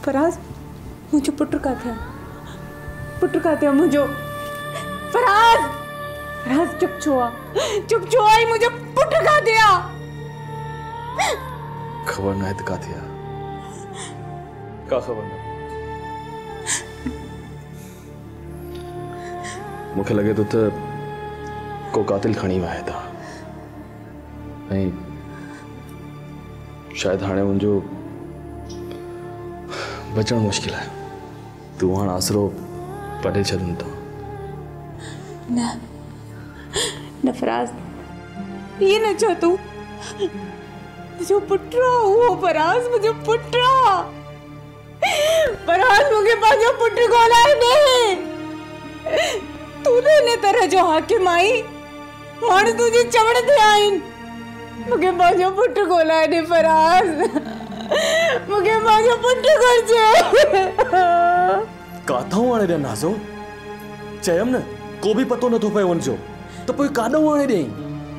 फराज मुझे पुत्र का था मुझे फराज चुप छुआ ही मुझे पुत्र का दिया खबर ना है का थिया का खबर ना मुखे लगे तो को कातिल खणी वाहे था नहीं शायद हाणे मुझो बचण मुश्किल है तू हाण आसरो पढ़े छॾनि था न फराज ये न छो तू मुझे पुत्र वो फराज मुझे पुत्र फराज मुझे पाजो पुत्र गोलाए नहीं तूने ने तरह जो हाकिम आई हाणे तुझे चवण थे आइन मुझे पाजो पुत्र गोलाए नहीं फराज मुझे पाजो पुत्र करजे काथाऊं आणे ॾे नाज़ो चयम न को भी पतो न थो पए वञिजो तो पोइ काॾो आणे ॾेई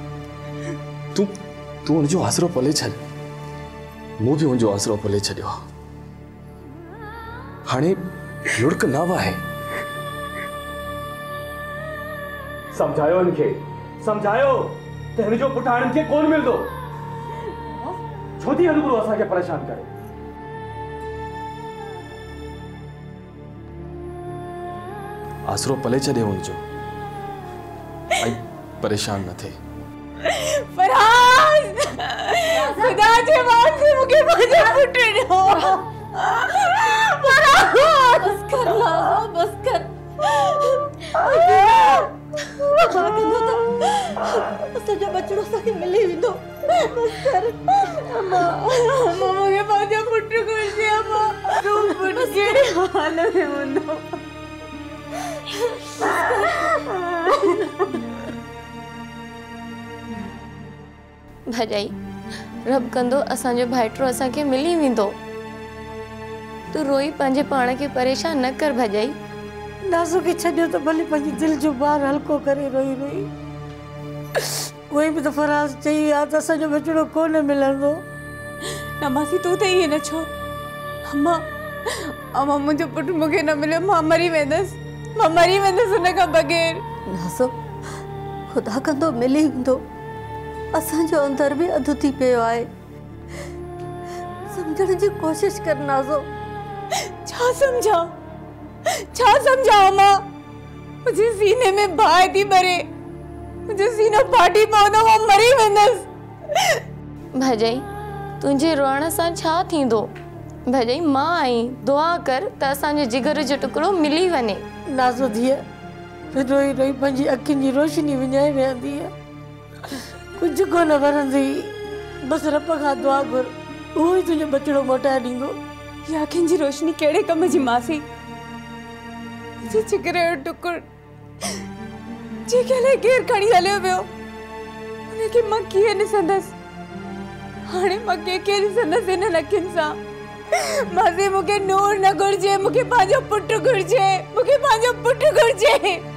तू उनजो आसरो पले छॾ मूं भी उनजो आसरो पले छॾियो हाणे लुड़क न वाहे समझायो इनखे समझायो त हिनजो पुटु हाणे इनखे कोन मिलंदो छो थी हर गुरु असांखे परेशान करे आसरो पले छॾे उनजो आई परेशान न थे फराज खुदा जे वास्ते मुझे मुझे पुत्र दो फराज बस कर लाओ बस कर सजा बचड़ो साके मिले भी दो बस कर अम्मा मुझे मुझे पुत्र कर दे अम्मा तू पुत्र के हाल में होनो भजाई रब कंदो असांजो भाइटो असांखे मिली वेंदो तू रोई पंहिंजे पाण खे परेशान न कर भजाई नाज़ो के छॾियो त भले पंहिंजे दिल जो भार हल्को करे रोई रोई वही भी तो फराज चई आ त असांजो बचड़ो कोन मिलंदो न मासी तू त ये न छो अम्मा मुझे पुट मुखे न मिले मां मरी वेंदस उन का बगैर नाज़ो खुदा कंदो मिली वेंदो असांजो अंदर भी अधु थी पियो आहे समझण जी कोशिश कर नाज़ो छा समझा अम्मा मुझे सीने में बाहि थी भरे मुझे सीनो फाटी पवंदो मां मरी वेंदस भजाई तुंहिंजे रोअण सां छा थींदो भजाई मां आई दुआ कर त असांजे जिगर जो टुकड़ो मिली वञे नाज़ो धीअ रोई रोई पंहिंजी अखियुनि जी रोशनी विञाए वेंदी आहे कुछ कोन वरंदी बस रब खां दुआ घुर उहो ई तुंहिंजो बचड़ो मोटाए ॾींदो या अखियुनि जी रोशनी कहिड़े कम जी मासी मुंहिंजे जिगर जो टुकड़ जेके लाइ केरु खणी हलियो वियो उनखे मां कीअं ॾिसंदसि हाणे मां कंहिंखे ॾिसंदसि इन्हनि अखियुनि सां मासी मूंखे नूर न घुर्जे मूंखे पंहिंजो पुटु घुर्जे